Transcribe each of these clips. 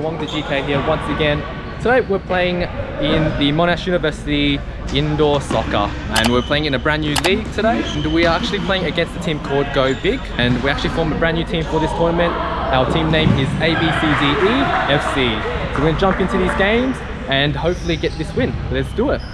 DUONGtheGK here once again. Today we're playing in the Monash University indoor soccer, and we're playing in a brand new league today. And we are actually playing against a team called Go Big, and we actually formed a brand new team for this tournament. Our team name is ABCDE FC. So we're going to jump into these games and hopefully get this win. Let's do it.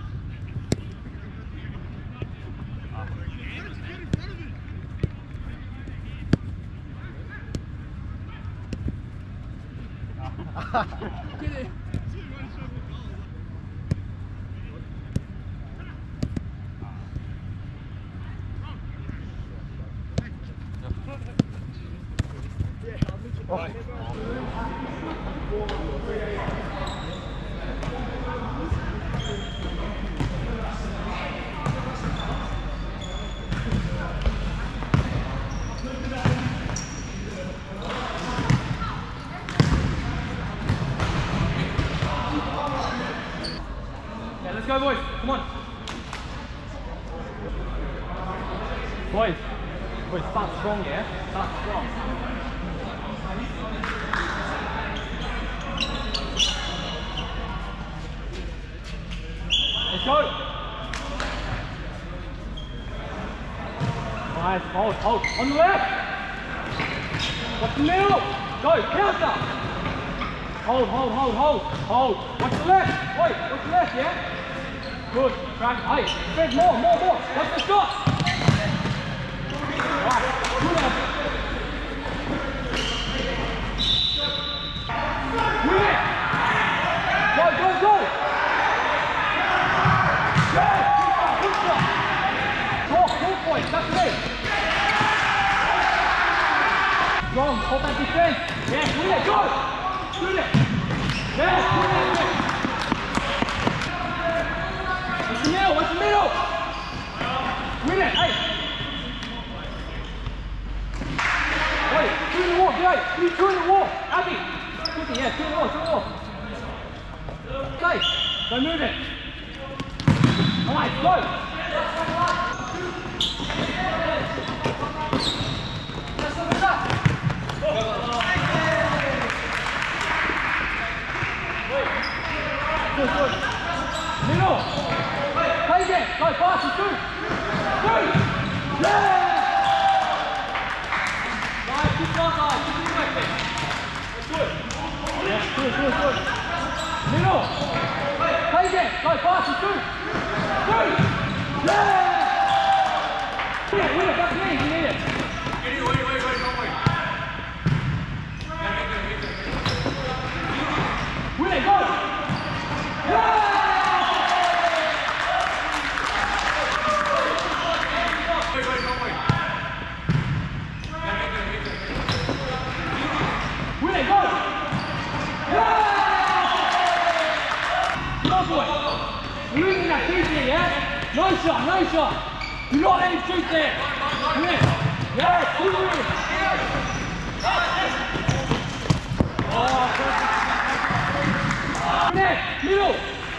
Let's go, boys. Come on. Boys, start strong, yeah? Start strong. Let's go. Nice, hold. On the left. Watch the middle. Go, counter. Hold. Watch the left. Wait, watch the left, yeah? Good. Track. Hey, spread more. Watch the shot. Right. Good. Win it. Go. Yeah. Good shot. 4 points. That's it. Strong. Hold that defense. Yeah. Win it. Go. Win it. Yeah. Win it. What's the middle? Win it, hey! Wait, two in the wall, guys! You two in the wall! Abby! Quickly, yeah, two in the wall. Okay, don't move it. Alright, go! Good. Middle! Again. Go fast, 2, 3, yeah! Nice, good shot, guys. Keep it like this. That's good. Yeah, good. Middle. Play again. Go fast, 2, 3, yeah! Win it, that's me, you need it. Wait, don't wait. Win it, go! Yeah! Losing that shoot there, yeah? No shot. Do not let him shoot there. Yeah, keep moving. There, middle.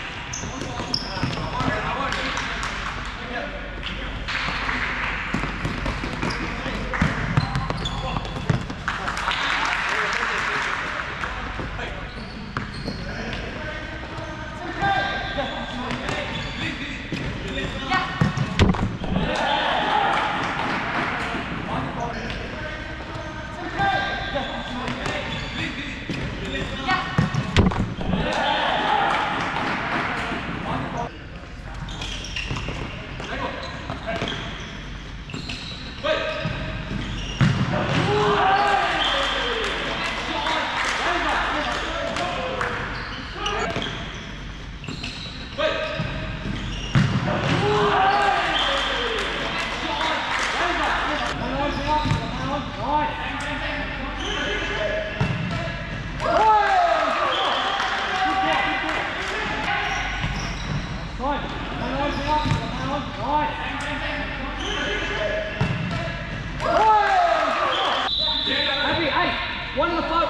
One in the float.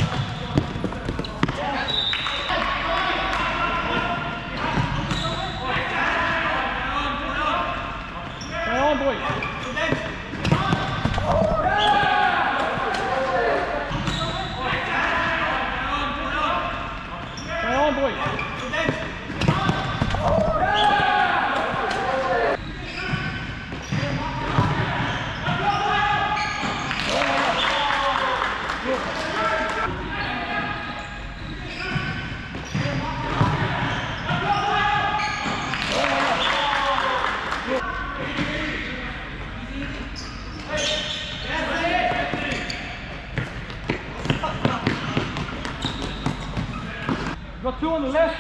Stay on, boys.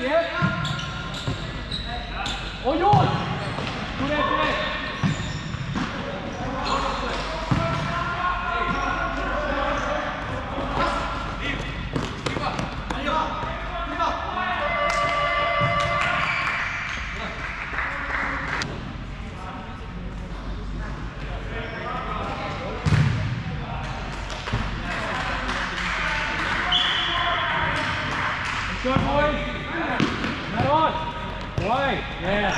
yeah. All yours. Good effort. Good boys. Head on. Right. Yeah.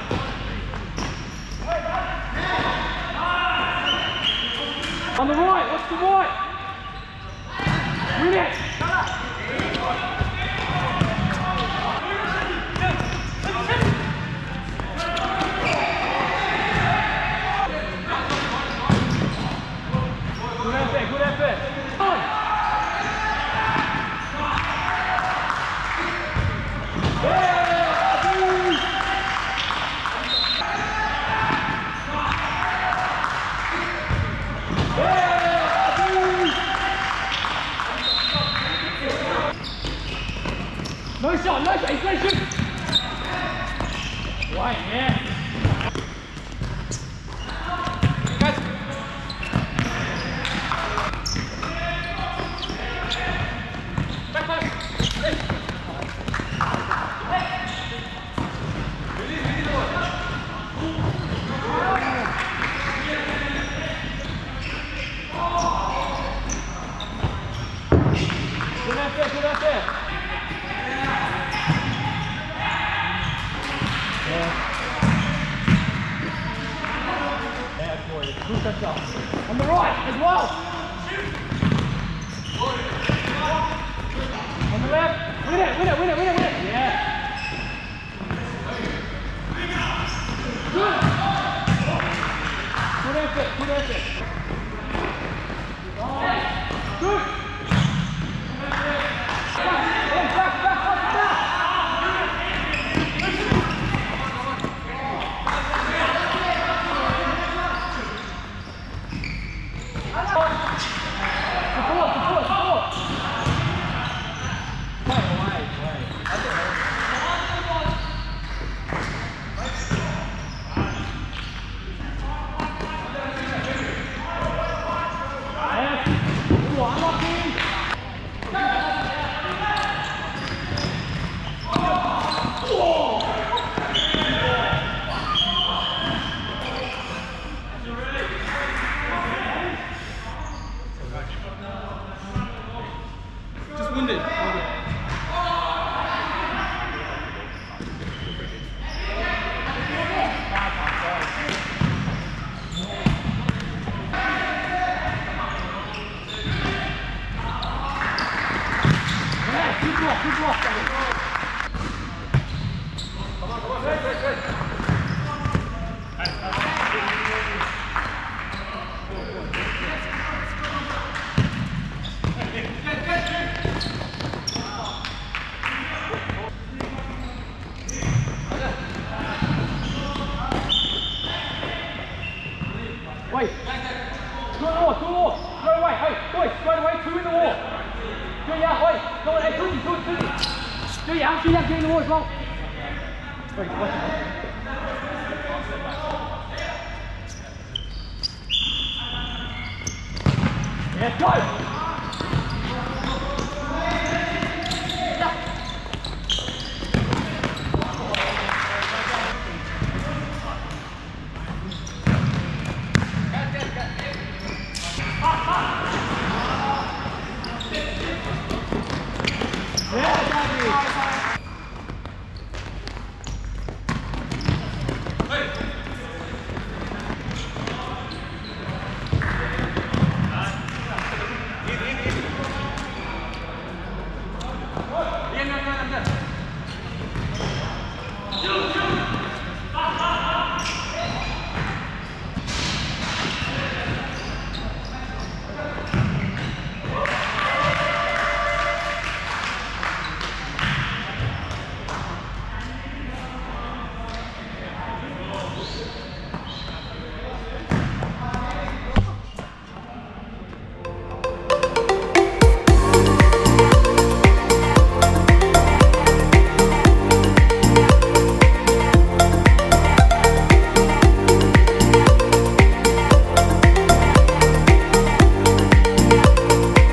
On the right. What's the right? Win it. Good effort. Good effort. On. No shot, no shot, he's no shoot! Right, yeah. Guys. Back, back. Hey. Good effort, good effort. On the right as well. On the left. Win it, win it, win it, win it, win it. Yeah. Good. Good effort, good effort. Good. Just wounded. Good block. Wait. Two in the wall. Straight away. Hey, boys, straight away. Two in the wall. Two, yeah, wait. Go on, hey, two. Two, yeah, get in the wall as well. Wait, watch it. Yeah, go!